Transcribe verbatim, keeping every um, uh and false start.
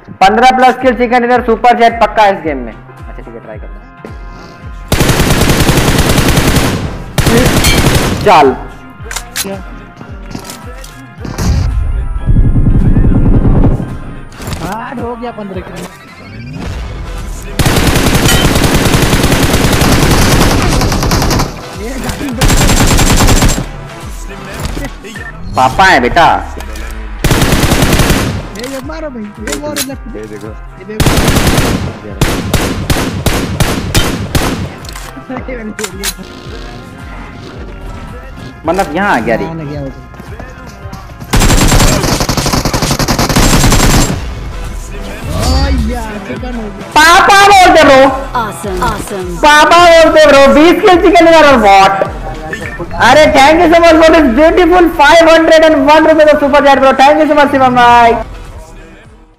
पंद्रह plus kill chicken dinner super chat पक्का इस गेम में। अच्छा ठीक है ट्राई करना। चाल हार्ड हो गया पंद्रह किलो। पापा है बेटा। ये ये मारो भाई, ये और लेफ्ट ये देखो ये देखो मतलब यहाँ आ गया रे। पापा बोलते ब्रो, पापा बोलते ब्रो। बीस किल चिकन डिनर व्हाट। अरे thank you so much for this beautiful five hundred one rupees of super chat bro. Thank you so much Shivam भाई।